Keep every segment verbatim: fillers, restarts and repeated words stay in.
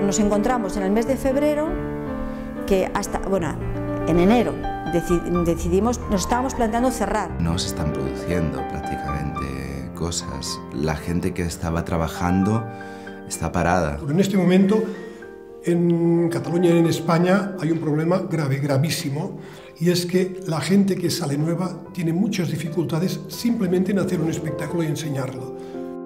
Nos encontramos en el mes de febrero que hasta, bueno, en enero decidimos, nos estábamos planteando cerrar. No se están produciendo prácticamente cosas. La gente que estaba trabajando está parada. En este momento, en Cataluña y en España hay un problema grave, gravísimo, y es que la gente que sale nueva tiene muchas dificultades simplemente en hacer un espectáculo y enseñarlo.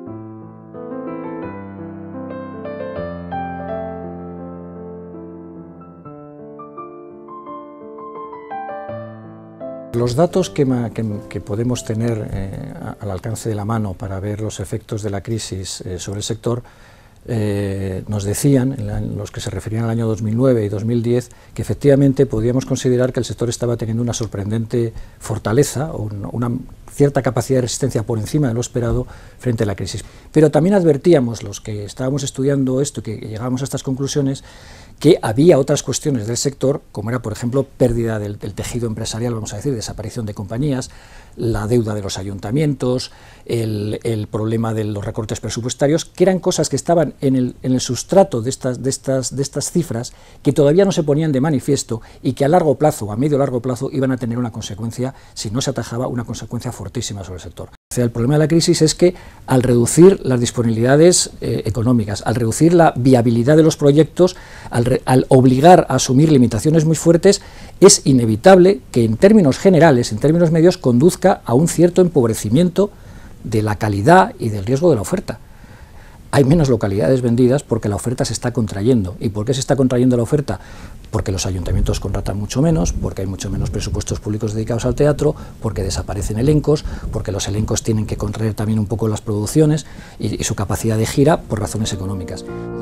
Los datos que, que, que podemos tener eh, al alcance de la mano para ver los efectos de la crisis eh, sobre el sector eh, nos decían, en la, los que se referían al año dos mil nueve y dos mil diez, que efectivamente podíamos considerar que el sector estaba teniendo una sorprendente fortaleza o una, una cierta capacidad de resistencia por encima de lo esperado frente a la crisis. Pero también advertíamos, los que estábamos estudiando esto y que llegábamos a estas conclusiones, que había otras cuestiones del sector, como era, por ejemplo, pérdida del, del tejido empresarial, vamos a decir, desaparición de compañías, la deuda de los ayuntamientos, el, el problema de los recortes presupuestarios, que eran cosas que estaban en el, en el sustrato de estas, de, estas, de estas cifras, que todavía no se ponían de manifiesto y que a largo plazo, o a medio o largo plazo, iban a tener una consecuencia, si no se atajaba, una consecuencia fortísima sobre el sector. O sea, el problema de la crisis es que al reducir las disponibilidades eh, económicas, al reducir la viabilidad de los proyectos, al, re, al obligar a asumir limitaciones muy fuertes, es inevitable que en términos generales, en términos medios, conduzca a un cierto empobrecimiento de la calidad y del riesgo de la oferta. Hay menos localidades vendidas porque la oferta se está contrayendo. ¿Y por qué se está contrayendo la oferta? Porque los ayuntamientos contratan mucho menos, porque hay mucho menos presupuestos públicos dedicados al teatro, porque desaparecen elencos, porque los elencos tienen que contraer también un poco las producciones y, y su capacidad de gira por razones económicas.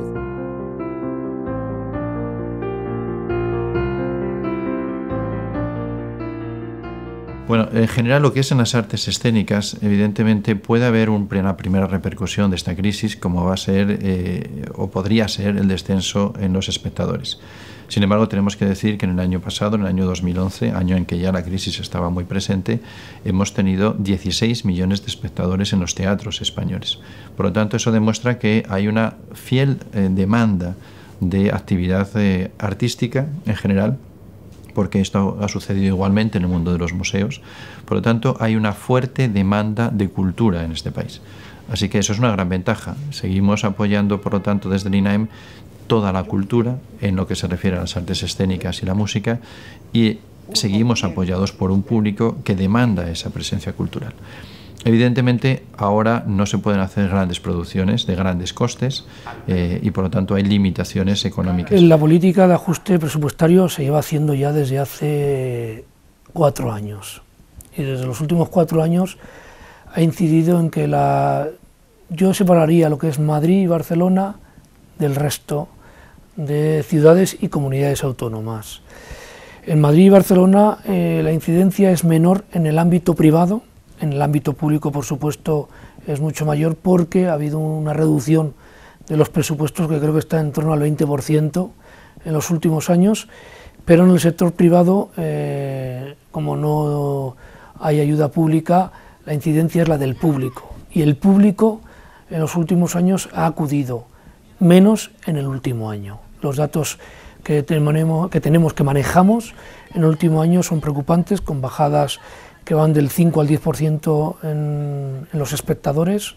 Bueno, en general lo que es en las artes escénicas, evidentemente puede haber una primera repercusión de esta crisis, como va a ser eh, o podría ser el descenso en los espectadores. Sin embargo, tenemos que decir que en el año pasado, en el año dos mil once, año en que ya la crisis estaba muy presente, hemos tenido dieciséis millones de espectadores en los teatros españoles. Por lo tanto, eso demuestra que hay una fiel eh, demanda de actividad eh, artística en general, porque esto ha sucedido igualmente en el mundo de los museos. Por lo tanto, hay una fuerte demanda de cultura en este país. Así que eso es una gran ventaja. Seguimos apoyando, por lo tanto, desde el INAEM toda la cultura en lo que se refiere a las artes escénicas y la música, y seguimos apoyados por un público que demanda esa presencia cultural. Evidentemente, ahora no se pueden hacer grandes producciones de grandes costes eh, y, por lo tanto, hay limitaciones económicas. La política de ajuste presupuestario se lleva haciendo ya desde hace cuatro años. Y desde los últimos cuatro años ha incidido en que la... yo separaría lo que es Madrid y Barcelona del resto de ciudades y comunidades autónomas. En Madrid y Barcelona eh, la incidencia es menor en el ámbito privado. En el ámbito público, por supuesto, es mucho mayor porque ha habido una reducción de los presupuestos que creo que está en torno al veinte por ciento en los últimos años, pero en el sector privado, eh, como no hay ayuda pública, la incidencia es la del público, y el público en los últimos años ha acudido, menos en el último año. Los datos que tenemos, que, tenemos, que manejamos en el último año son preocupantes, con bajadas que van del cinco al diez por ciento en, en los espectadores.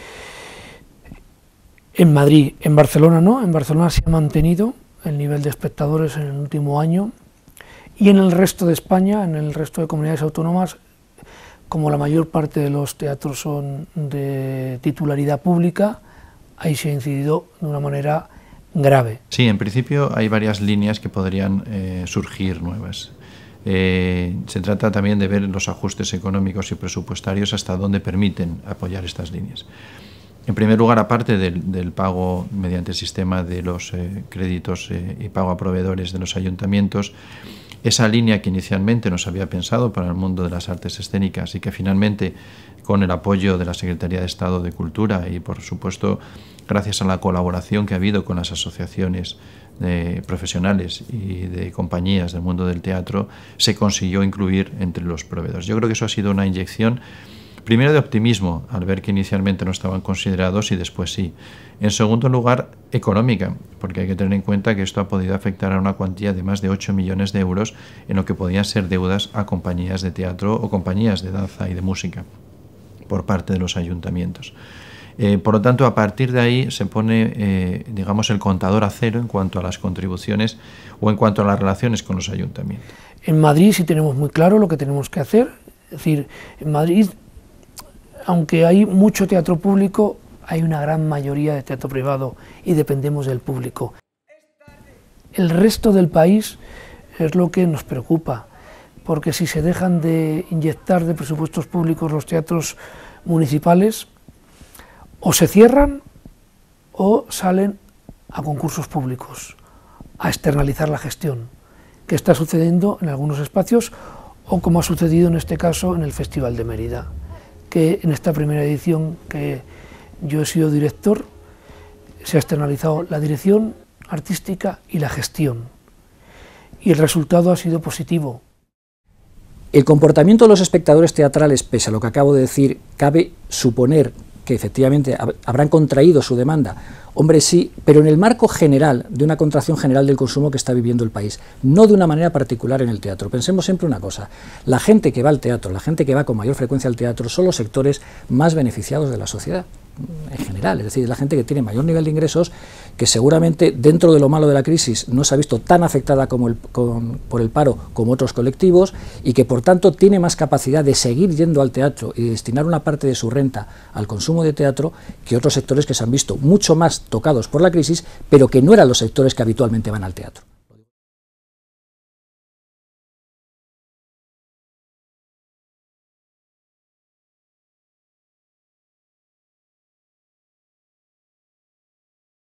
En Madrid, en Barcelona no, en Barcelona se ha mantenido el nivel de espectadores en el último año, y en el resto de España, en el resto de comunidades autónomas, como la mayor parte de los teatros son de titularidad pública, ahí se ha incidido de una manera grave. Sí, en principio hay varias líneas que podrían eh, surgir nuevas. Eh, se trata también de ver los ajustes económicos y presupuestarios hasta dónde permiten apoyar estas líneas. En primer lugar, aparte del, del pago mediante el sistema de los eh, créditos eh, y pago a proveedores de los ayuntamientos, esa línea que inicialmente nos había pensado para el mundo de las artes escénicas y que finalmente, con el apoyo de la Secretaría de Estado de Cultura y, por supuesto, gracias a la colaboración que ha habido con las asociaciones de profesionales y de compañías del mundo del teatro, se consiguió incluir entre los proveedores. Yo creo que eso ha sido una inyección Primero de optimismo, al ver que inicialmente no estaban considerados y después sí. En segundo lugar, económica, porque hay que tener en cuenta que esto ha podido afectar a una cuantía de más de ocho millones de euros en lo que podían ser deudas a compañías de teatro o compañías de danza y de música por parte de los ayuntamientos. Eh, por lo tanto, a partir de ahí se pone, eh, digamos, el contador a cero en cuanto a las contribuciones o en cuanto a las relaciones con los ayuntamientos. En Madrid sí tenemos muy claro lo que tenemos que hacer. Es decir, en Madrid, aunque hay mucho teatro público, hay una gran mayoría de teatro privado y dependemos del público. El resto del país es lo que nos preocupa, porque si se dejan de inyectar de presupuestos públicos los teatros municipales, o se cierran o salen a concursos públicos, a externalizar la gestión, que está sucediendo en algunos espacios o como ha sucedido en este caso en el Festival de Mérida, que en esta primera edición que yo he sido director se ha externalizado la dirección artística y la gestión, y el resultado ha sido positivo. El comportamiento de los espectadores teatrales, pese a lo que acabo de decir, cabe suponer que efectivamente habrán contraído su demanda. Hombre, sí, pero en el marco general de una contracción general del consumo que está viviendo el país, no de una manera particular en el teatro. Pensemos siempre una cosa, la gente que va al teatro, la gente que va con mayor frecuencia al teatro, son los sectores más beneficiados de la sociedad, en general, es decir, la gente que tiene mayor nivel de ingresos, que seguramente dentro de lo malo de la crisis no se ha visto tan afectada como el, con, por el paro como otros colectivos, y que por tanto tiene más capacidad de seguir yendo al teatro y destinar una parte de su renta al consumo de teatro que otros sectores que se han visto mucho más tocados por la crisis, pero que no eran los sectores que habitualmente van al teatro.